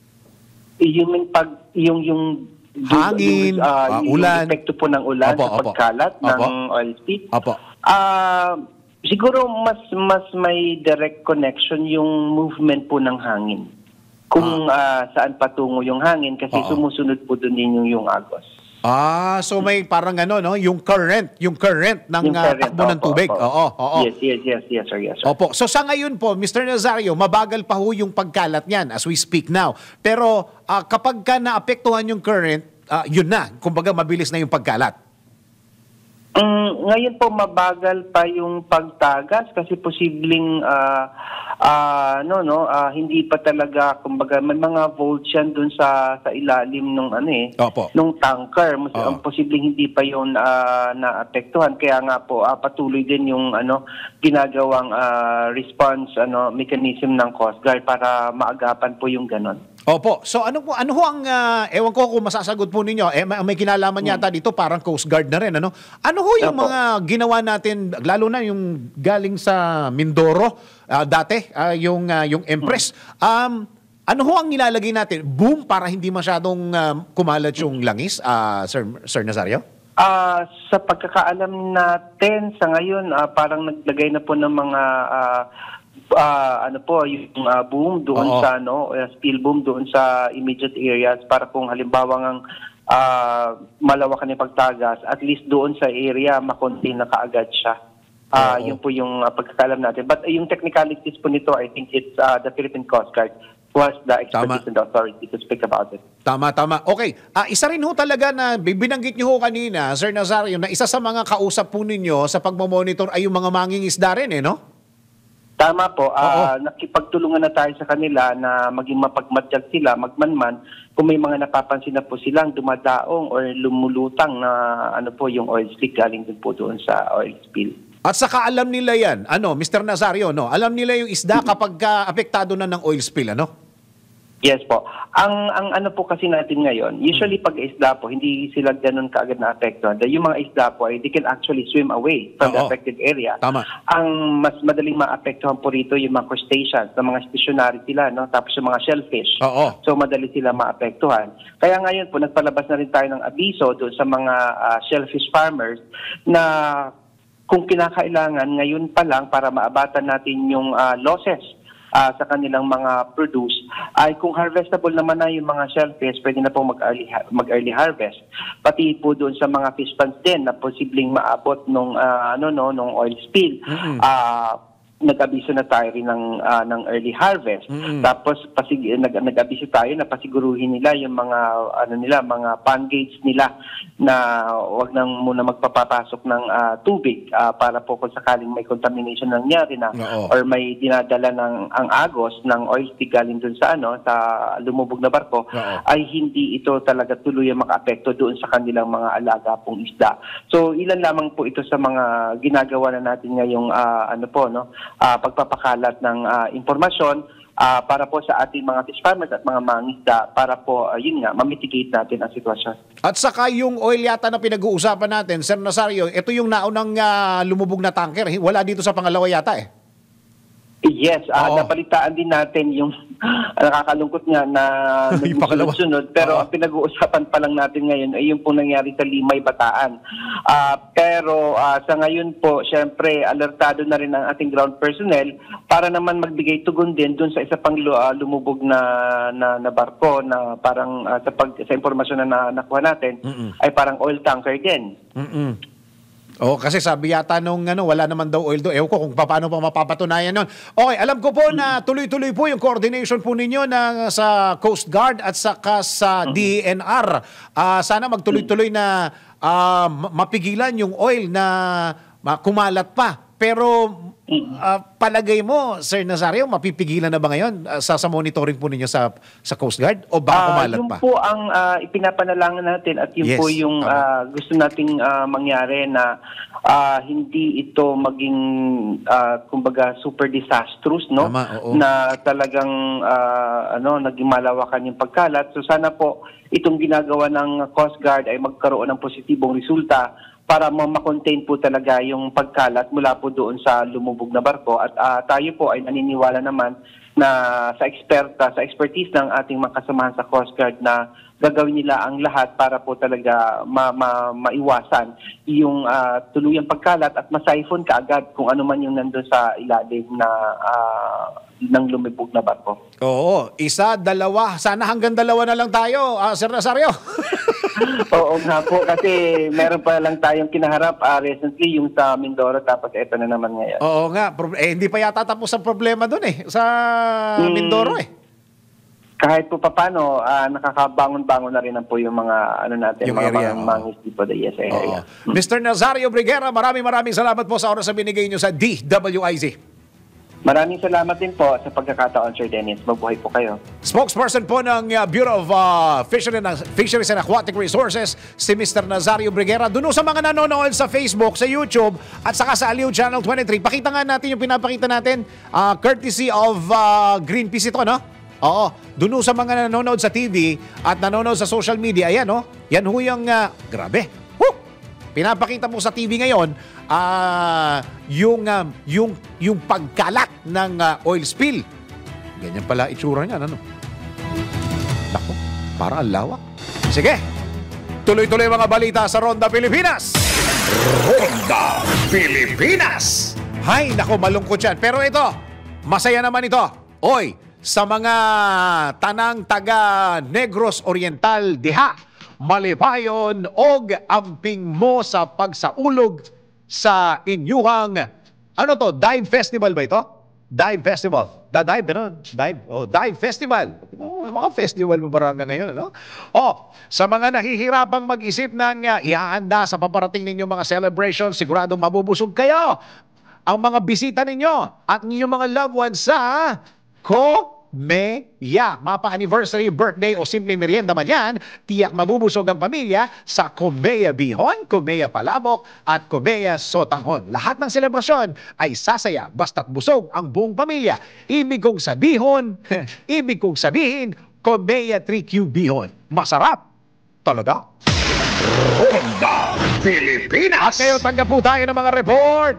Yung pag yung yung hangin, yung, uh, uh, yung ulan, epekto po ng ulan opo, sa pagkalat opo. Ng oil spill. Opo. Uh, siguro mas mas may direct connection yung movement po ng hangin. Kung ah. uh, saan patungo yung hangin kasi Oo. Sumusunod po doon din yung, yung agos. Ah, so may parang ano, no? Yung current, yung current ng yung current, uh, takbo opo, ng tubig. Opo. Oo, oo. Yes, yes, yes, yes, sir, yes, sir. Opo. So sa ngayon po, Mister Nazario, mabagal pa ho yung pagkalat niyan as we speak now. Pero uh, kapag ka naapektuhan yung current, uh, yun na. Kumbaga, mabilis na yung pagkalat. Mm, ngayon po mabagal pa yung pagtagas kasi posibleng uh, uh, no no uh, hindi pa talaga kumbaga may mga volts yan dun sa sa ilalim nung ano eh Opo. nung tanker. Mas, Oo. um, posibleng hindi pa yon uh, naapektuhan kaya nga po uh, patuloy din yung ano ginagawang uh, response ano mechanism ng Coast Guard para maagapan po yung ganon. Opo. So ano po ano ho ang uh, ewan ko kung masasagot po ninyo eh may, may kinalaman yata dito parang Coast Guard na rin ano. Ano ho yung Opo. mga ginawa natin lalo na yung galing sa Mindoro uh, dati uh, yung uh, yung Empress. Um ano ho ang nilalagay natin? Boom para hindi masyadong uh, kumalat yung langis, uh, Sir Sir Nazario? Ah, sa pagkakaalam natin sa ngayon uh, parang naglagay na po ng mga uh, Uh, ano po yung uh, boom doon Oo. sa ano uh, steel boom doon sa immediate areas para kung halimbawa ng uh, malawakan yung pagtagas at least doon sa area makontain na kaagad siya. Uh, yun po yung uh, pagkakalam natin. But uh, yung technicalities po nito, I think it's uh, the Philippine Coast Guard who has the expertise Tama. and the authority to speak about it. Tama, tama. Okay. Ah, isa rin ho talaga na binanggit niyo ho kanina, Sir Nazario, na isa sa mga kausap po ninyo sa pagmamonitor ay yung mga mangingisda rin eh, no? Tama po, uh, nakipagtulungan na tayo sa kanila na maging mapagmatyag sila, magmanman, kung may mga napapansin na po silang dumadaong or lumulutang na ano po yung oil slick galing din po doon sa oil spill. At saka alam nila yan, ano, Mister Nazario, no? Alam nila yung isda kapag ka apektado na ng oil spill, ano? Yes po. Ang ang ano po kasi natin ngayon, usually pag isda po, hindi sila ganun kaagad na apektuhan. Yung mga isda po, ay they can actually swim away from the Oo. affected area. Tama. Ang mas madaling maapektuhan po rito yung mga crustaceans, na mga stationary sila, no? Tapos yung mga shellfish. Oo. So madali sila maapektuhan. Kaya ngayon po, nagpalabas na rin tayo ng abiso doon sa mga uh, shellfish farmers na kung kinakailangan ngayon pa lang para maabatan natin yung uh, losses Uh, sa kanilang mga produce, ay kung harvestable naman na yung mga shellfish, pwede na pong mag-early, mag-early harvest. Pati po doon sa mga fish ponds din na posibleng maabot nung, uh, ano, no, nung oil spill. Mm-hmm. Uh, nag-abiso na tayo rin ng, uh, ng early harvest. Mm-hmm. Tapos pasig nag nag-abiso tayo na pasiguruhin nila yung mga ano nila, mga pond gates nila na wag nang muna magpapapasok ng uh, tubig uh, para po kung sakaling may contamination nangyari na Oo. or may dinadala ng ang agos ng oil spill galing dun sa ano sa lumubog na barko. Oo. Ay hindi ito talaga tuluyang makaapekto doon sa kanilang mga alaga pong isda. So ilan lamang po ito sa mga ginagawa na natin ngayong uh, ano po no Uh, pagpapakalat ng uh, impormasyon uh, para po sa ating mga fish farmers at mga mangisda para po, uh, yun nga, mamitigate natin ang sitwasyon. At saka yung oil yata na pinag-uusapan natin, Sir Nazario, ito yung naunang uh, lumubog na tanker. Wala dito sa pangalawa yata eh. Yes, uh, napalitaan din natin yung nakakalungkot nga na nagsunod-sunod. Pero Oo. ang pinag-uusapan pa lang natin ngayon ay yung pong nangyari sa Limay, Bataan. Uh, pero uh, sa ngayon po, syempre, alertado na rin ang ating ground personnel para naman magbigay tugon din dun sa isa pang uh, lumubog na, na, na barko na parang uh, sa, pag, sa impormasyon na, na nakuha natin Mm-mm. ay parang oil tanker din. Mm-mm. Oh, kasi sabi yata nung ano, wala naman daw oil do. Ewan ko kung paano pa mapapatunayan nun. Okay, alam ko po na tuloy-tuloy po yung coordination po ninyo ng, sa Coast Guard at saka sa D E N R. Uh, sana magtuloy-tuloy na uh, mapigilan yung oil na kumalat pa. Pero uh, palagay mo, Sir Nazario, mapipigilan na ba ngayon uh, sa, sa monitoring po ninyo sa, sa Coast Guard? O baka uh, kumalat yung pa? Yung po ang uh, ipinapanalangin natin at yun yes, po yung uh, gusto nating uh, mangyari na uh, hindi ito maging uh, kumbaga super disastrous, no? Tama, oo. Na talagang uh, ano, naging malawakan yung pagkalat. So sana po itong ginagawa ng Coast Guard ay magkaroon ng positibong resulta para ma-contain po talaga yung pagkalat mula po doon sa lumubog na barko. At uh, tayo po ay naniniwala naman na sa eksperta, sa expertise ng ating mga kasamahan sa Coast Guard na gagawin nila ang lahat para po talaga ma ma maiwasan yung uh, tuluyang pagkalat at ma-siphon kaagad kung ano man yung nandun sa ilalim na uh, ng lumubog na barko. Oo, isa, dalawa. Sana hanggang dalawa na lang tayo, uh, Sir Nazario. Oo nga po, kasi meron pa lang tayong kinaharap uh, recently yung sa Mindoro, tapos eto na naman ngayon. Oo nga, eh, hindi pa yata tapos ang problema doon eh, sa hmm. Mindoro eh. kahit po paano, uh, nakakabangon-bangon na rin na po yung mga ano natin, yung mga area, mga oh. mangis po the E S A area. Hmm. Mister Nazario Briguera, maraming maraming salamat po sa oras na binigay niyo sa D W I Z. Maraming salamat din po sa pagkakataon, Sir Dennis. Mabuhay po kayo. Spokesperson po ng uh, Bureau of uh, Fisheries, and, Fisheries and Aquatic Resources, si Mister Nazario Briguera. Doon sa mga nanonood sa Facebook, sa YouTube, at saka sa Aliw Channel twenty-three, pakita nga natin yung pinapakita natin, uh, courtesy of uh, Greenpeace ito, no? Oo. Doon sa mga nanonood sa T V at nanonood sa social media, ayan, no? Yan ho yung, uh, grabe. Woo! Pinapakita mo sa T V ngayon, uh, yung, uh, yung, yung pagkalat ng uh, oil spill. Ganyan pala itsura niyan, ano? Naku, parang ang lawak. Sige, tuloy-tuloy mga balita sa Ronda Pilipinas. Ronda Pilipinas. Hay, naku, malungkot yan. Pero ito, masaya naman ito. Oy, sa mga tanang taga Negros Oriental diha, malipayon og amping mo sa pagsaulog sa inyuhang, ano to, dive festival ba ito? Dive festival. Da dive, ano? Dive, oh, dive festival. Oh, mga festival mo baranga ngayon, ano? Oh, sa mga nahihirapang mag-isip ng uh, ihahanda sa paparating ninyo mga celebration, siguradong mabubusog kayo. Ang mga bisita ninyo at inyong mga loved ones sa Comeya. Mapa-anniversary, birthday o simple merienda man yan, tiyak mabubusog ang pamilya sa Comeya Bihon, Comeya Palabok at Comeya Sotanghon. Lahat ng selebrasyon ay sasaya basta't busog ang buong pamilya. Ibig kong sabihin, ibig kong sabihin, Comeya three Q Bihon. Masarap talaga. Ronda Pilipinas. At ngayon, tanggap po tayo ng mga report.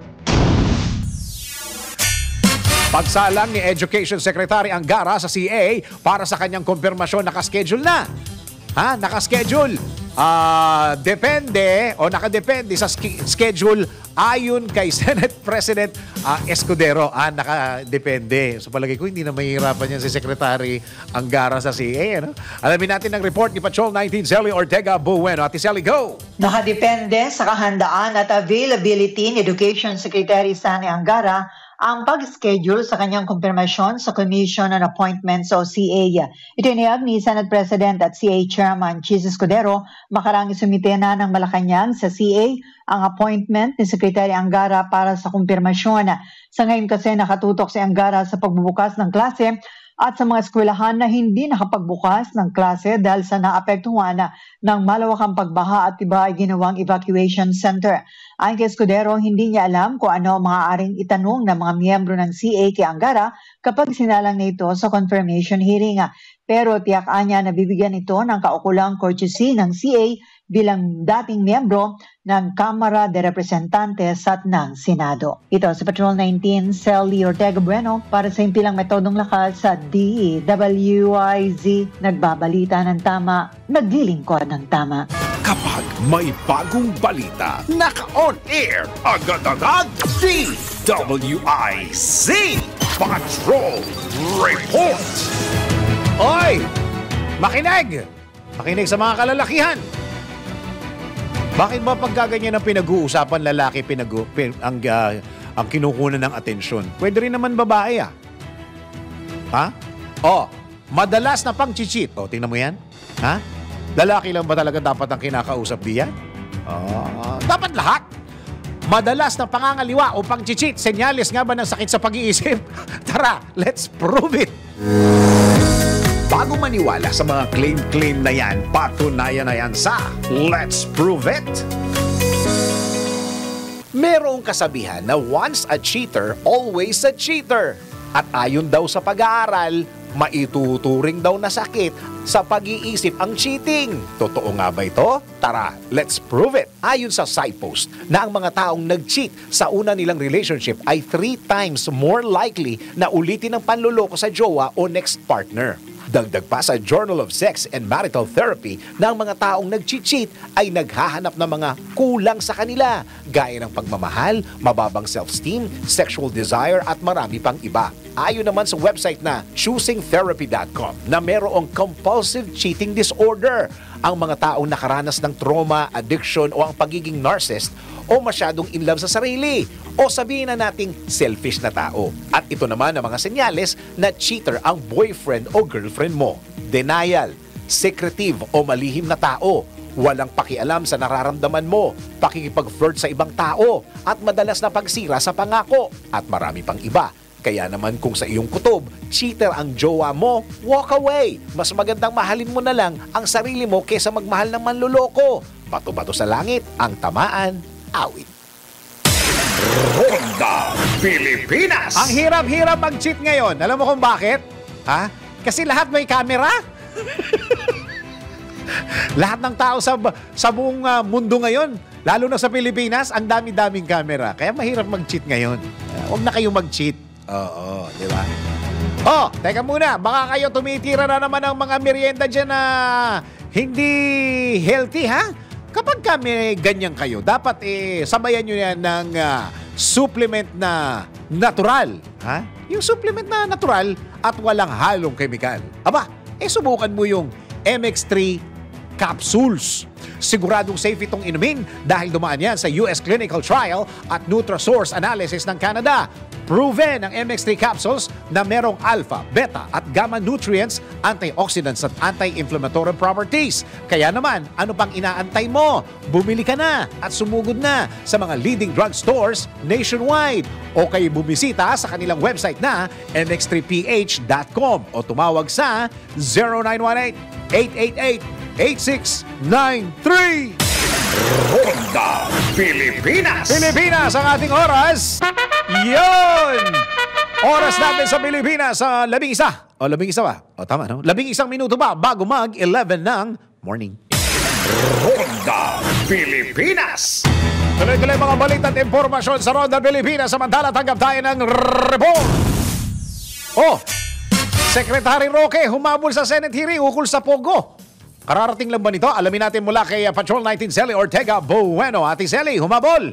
Pagsalang ni Education Secretary Angara sa C A para sa kanyang kumpirmasyon, nakaschedule na. Ha? Nakaschedule. Uh, depende o nakadepende sa sk- schedule ayon kay Senate President uh, Escudero. Ah, nakadepende. So palagay ko hindi na mahihirapan yan si Secretary Angara sa C A. Ano? Alamin natin ang report ni Patrol nineteen Zelly Ortega Bueno. Ate Zelly, go! Nakadepende sa kahandaan at availability ni Education Secretary Sani Angara ang pag-schedule sa kanyang kumpirmasyon sa Commission on Appointments o C A. Itinayag ni Senate President at C A Chairman Chis Escudero makarang isumite na ng Malacanang sa C A ang appointment ni Secretary Angara para sa kumpirmasyon. Sa ngayon kasi nakatutok si Angara sa pagbubukas ng klase at sa mga eskwelahan na hindi nakapagbukas ng klase dahil sa naapektuhan ng malawakang pagbaha at iba ay ginawang evacuation center. Ayon kay Escudero, hindi niya alam kung ano ang maaaring itanong ng mga miyembro ng C A kay Angara kapag sinalang nito sa confirmation hearing. Pero tiyak niya na bibigyan ito ng kaukulang courtesy ng C A bilang dating miyembro ng Kamara de Representantes at ng Senado. Ito sa Patrol nineteen, Zelly Ortega Bueno para sa impilang metodong lakal sa D W I Z. Nagbabalita ng tama, naglilingkod ng tama. Kapag may bagong balita, naka-on air, agad-agad, D W I Z Patrol Report. Oy! Makinig! Makinig sa mga kalalakihan. Bakit ba pagkaganyan ang pinag-uusapan lalaki pinag pin, ang, uh, ang kinukunan ng atensyon? Pwede rin naman babae ah. Ha? Oh, madalas na pang-cheat. Oh, tingnan mo yan. Ha? Lalaki lang ba talaga dapat ang kinakausap diyan? Oh, dapat lahat. Madalas na pangangaliwa o pang-cheat. Senyales nga ba ng sakit sa pag-iisip? Tara, let's prove it. Bago maniwala sa mga claim-claim na yan, patunayan na yan sa Let's Prove It! Merong kasabihan na once a cheater, always a cheater. At ayon daw sa pag-aaral, maituturing daw na sakit sa pag-iisip ang cheating. Totoo nga ba ito? Tara, let's prove it. Ayon sa SciPost na ang mga taong nag-cheat sa una nilang relationship ay three times more likely na ulitin ang panloloko sa jowa o next partner. Dagdag pa sa Journal of Sex and Marital Therapy na ang mga taong nag-cheat ay naghahanap ng mga kulang sa kanila, gaya ng pagmamahal, mababang self-esteem, sexual desire at marami pang iba. Ayon naman sa website na choosing therapy dot com na merong compulsive cheating disorder, ang mga taong nakaranas ng trauma, addiction o ang pagiging narcissist o masyadong in love sa sarili o sabihin na nating selfish na tao. At ito naman ang mga senyales na cheater ang boyfriend o girlfriend mo. denial, secretive o malihim na tao, walang pakialam sa nararamdaman mo, pakikipag-flirt sa ibang tao, at madalas na pagsira sa pangako, at marami pang iba. Kaya naman kung sa iyong kutob, cheater ang jowa mo, walk away. Mas magandang mahalin mo na lang ang sarili mo kaysa magmahal ng manluloko. Bato-bato sa langit, ang tamaan, awit. Ronda Pilipinas. Ang hirap-hirap mag-cheat ngayon. Alam mo kung bakit? Ha? Kasi lahat may camera. Lahat ng tao sa, sa buong uh, mundo ngayon, lalo na sa Pilipinas, ang dami-daming camera. Kaya mahirap mag-cheat ngayon. Uh, huwag na kayong mag-cheat. Oo, di ba? Oh, teka muna. Baka kayo tumitira na naman ng mga merienda dyan na hindi healthy, ha? Kapag kami ganyan kayo, dapat eh, sabayan nyo yan ng uh, supplement na natural. Ha? Yung supplement na natural at walang halong kemikal. Aba, eh subukan mo yung M X three capsules. Siguradong safe itong inumin dahil dumaan yan sa U S clinical trial at Nutrasource analysis ng Canada. Proven ang M X three capsules na merong alpha, beta at gamma nutrients, antioxidants at anti-inflammatory properties. Kaya naman, ano pang inaantay mo? Bumili ka na at sumugod na sa mga leading drug stores nationwide o kayo bumisita sa kanilang website na m x three p h dot com o tumawag sa zero nine one eight, eight eight eight, eight six nine three. Ronda Pilipinas. Pilipinas ang ating oras. Yon! Oras natin sa Pilipinas sa labing isa. O, labing isa ba? O, tama, no? Labing isang minuto ba bago mag-eleven ng morning. Ronda Pilipinas. Tuloy-tuloy mga balita at impormasyon sa Ronda Pilipinas. Samantala, tanggap tayo ng report. Oh, Secretary Roque humabol sa Senate hearing ukol sa Pogo. Kararating lang ba nito? Alamin natin mula kay Patrol nineteen Sally Ortega Bueno. Ate Sally, humabol!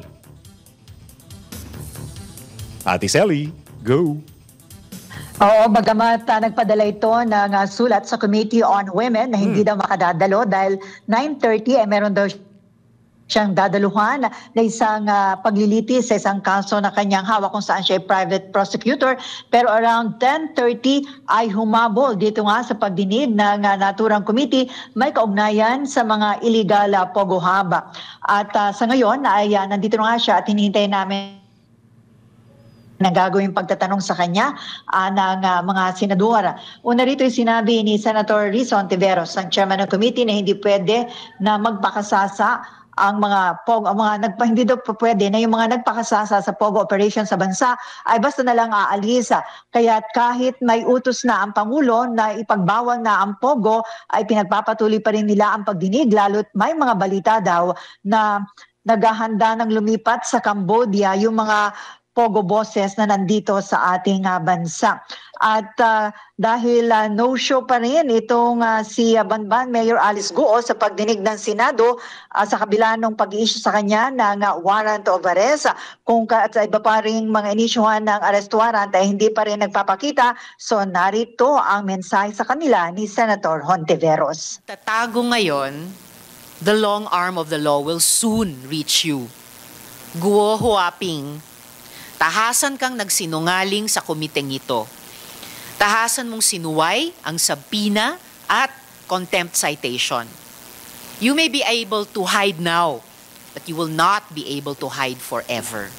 Ate Sally, go! Oo, bagamat uh, nagpadala ito ng uh, sulat sa Committee on Women na hindi hmm. daw makadadalo dahil nine thirty ay eh, meron daw siyang dadaluhan na isang uh, paglilitis sa isang kaso na kanyang hawak kung saan siya ay private prosecutor. Pero around ten thirty ay humabol dito nga sa pagdinig ng uh, naturang committee may kaugnayan sa mga illegal uh, Pogo Hub. At uh, sa ngayon ay uh, nandito nga siya at hinihintay namin na gagawing pagtatanong sa kanya uh, ng uh, mga senador. Una rito ay sinabi ni Senator Risa Hontiveros, ang chairman ng committee, na hindi pwede na magpakasasa ang mga Pogo, ang mga nagpa, hindi daw pwede na yung mga nagpakasasa sa Pogo operation sa bansa ay basta na lang aalis. Kaya kahit may utos na ang Pangulo na ipagbawal na ang Pogo, ay pinagpapatuloy pa rin nila ang pagdinig, lalo't may mga balita daw na naghahanda ng lumipat sa Cambodia yung mga Pogo bosses na nandito sa ating uh, bansa. At uh, dahil uh, no-show pa rin itong uh, si uh, Banban Mayor Alice Guo sa pagdinig ng Senado uh, sa kabila ng pag-i-issue sa kanya ng uh, warrant of arrest. Kung ka, at iba pa rin mga inisyuhan ng arrest warrant ay hindi pa rin nagpapakita. So narito ang mensahe sa kanila ni Senator Hontiveros. Tatago ngayon, the long arm of the law will soon reach you. Guo Huaping, tahasan kang nagsinungaling sa komiteng ito. Tahasan mong sinuway ang subpoena at contempt citation. You may be able to hide now, but you will not be able to hide forever.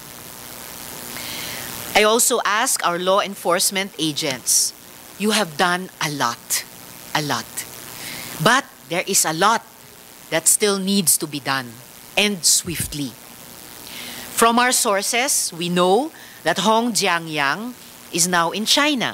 I also ask our law enforcement agents, you have done a lot, a lot. But there is a lot that still needs to be done, and swiftly. From our sources, we know that Hong Jiangyang is now in China.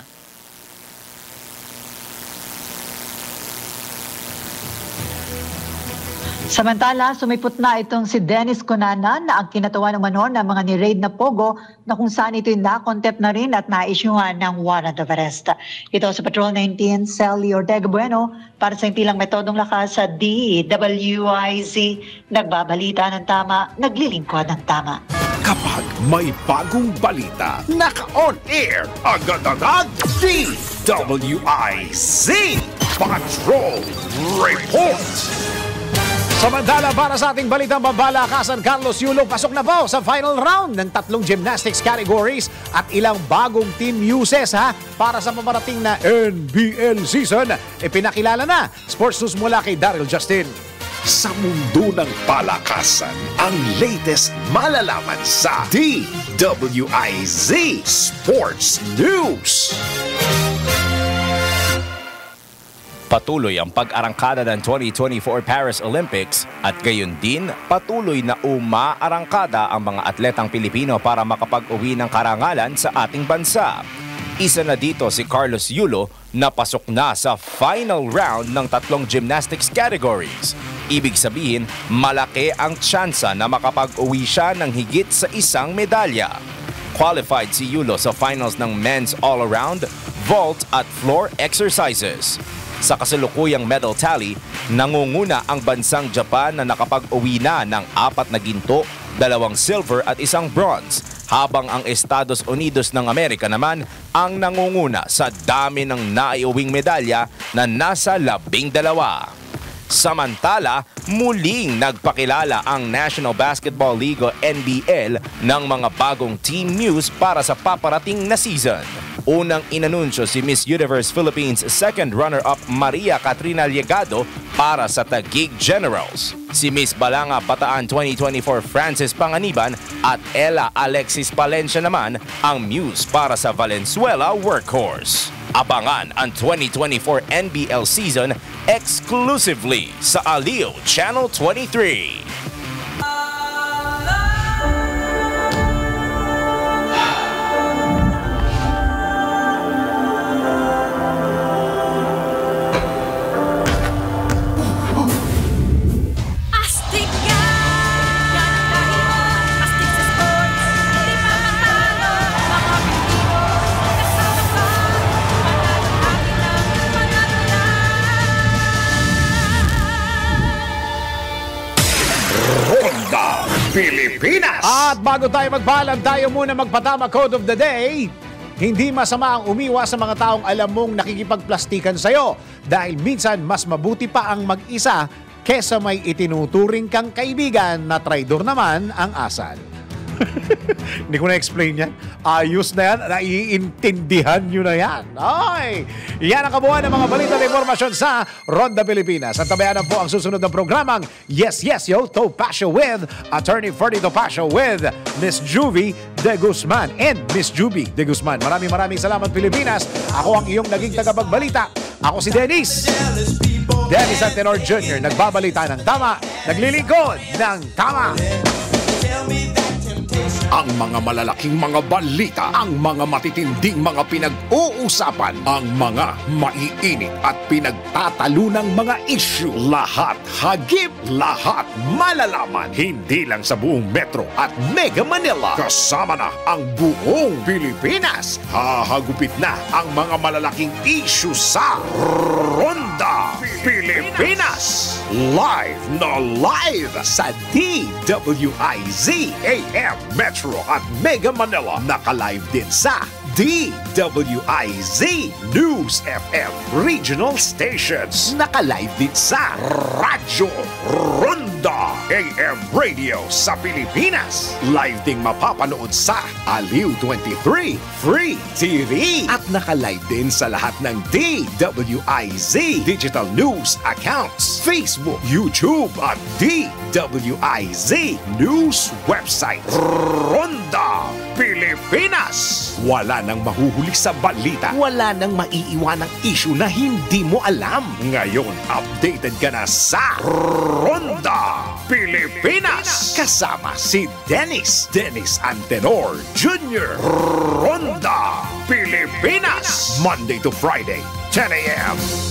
Samantala, sumipot na itong si Dennis Cunanan na ang kinatawa ng manon ng mga ni-raid na Pogo na kung saan ito'y na-contempt na rin at na-issuehan ng warrant of arrest. Ito sa Patrol nineteen, Sally Ortega Bueno, para sa impilang metodong lakas sa D W I Z. Nagbabalita ng tama, naglilingkod ng tama. Kapag may bagong balita, naka-on air, agad-agad, D W I Z Patrol Report. Samantala, para sa ating balitang pambalakasan, Carlos Yulo pasok na po sa final round ng tatlong gymnastics categories at ilang bagong team uses ha para sa mamarating na N B L season. Ipinakilala na. Sports News mula kay Daryl Justin. Sa mundo ng palakasan, ang latest malalaman sa D W I Z Sports News. Patuloy ang pag-arangkada ng twenty twenty-four Paris Olympics at gayon din patuloy na umaarangkada ang mga atletang Pilipino para makapag-uwi ng karangalan sa ating bansa. Isa na dito si Carlos Yulo na pasok na sa final round ng tatlong gymnastics categories. Ibig sabihin, malaki ang tsansa na makapag-uwi siya ng higit sa isang medalya. Qualified si Yulo sa finals ng men's all-around, vault at floor exercises. Sa kasalukuyang medal tally, nangunguna ang bansang Japan na nakapag-uwi na ng apat na ginto, dalawang silver at isang bronze, habang ang Estados Unidos ng Amerika naman ang nangunguna sa dami ng naiuwing medalya na nasa labing dalawa. Samantala, muling nagpakilala ang National Basketball League o N B L ng mga bagong team news para sa paparating na season. Unang inanunsyo si Miss Universe Philippines second runner-up Maria Katrina Liegado para sa Taguig Generals. Si Miss Balanga Bataan twenty twenty-four Francis Panganiban at Ella Alexis Palencia naman ang muse para sa Valenzuela Workhorse. Abangan ang twenty twenty-four N B L season exclusively sa Aliw Channel twenty-three. Pilipinas! At bago tayo magpaalam, tayo muna magpatama Code of the Day. Hindi masama ang umiwas sa mga taong alam mong nakikipagplastikan sa'yo dahil minsan mas mabuti pa ang mag-isa kesa may itinuturing kang kaibigan na traidor naman ang asal. Hindi ko na-explain yan. Ayos na yan. Naiintindihan nyo na yan. Ay! Yan ang kabuuan ng mga balita at informasyon sa Ronda Pilipinas. At tabayanan po ang susunod na programang Yes, Yes, Yo, Topacio with Attorney Ferdy Topacio with Miss Juvie De Guzman and Miss Juvie De Guzman. Maraming maraming salamat Pilipinas. Ako ang iyong naging tagapagbalita. Ako si Dennis. Dennis Antenor Junior Nagbabalita ng tama, naglilingkod ng tama. Ang mga malalaking mga balita, ang mga matitinding mga pinag-uusapan, ang mga maiinit at pinagtatalunang mga issue. Lahat hagip, lahat malalaman. Hindi lang sa buong Metro at Mega Manila. Kasama na ang buong Pilipinas. Hahagupit na ang mga malalaking issue sa Ronda Pilipinas. Live na live sa D W I Z A M Metro at Mega Manila. Naka-live din sa D W I Z News F M Regional Stations. Naka-live din sa Radyo Ronda A M Radio sa Pilipinas. Live ding mapapanood sa Aliw twenty-three Free T V. At naka-live din sa lahat ng D W I Z Digital News accounts, Facebook, YouTube at D W I Z News website. Ronda Pilipinas. Wala nang mahuhuli sa balita. Wala nang maiiwanang issue na hindi mo alam. Ngayon, updated ka na sa Ronda Pilipinas. Kasama si Dennis. Dennis Antenor Junior Ronda Pilipinas. Monday to Friday, ten a m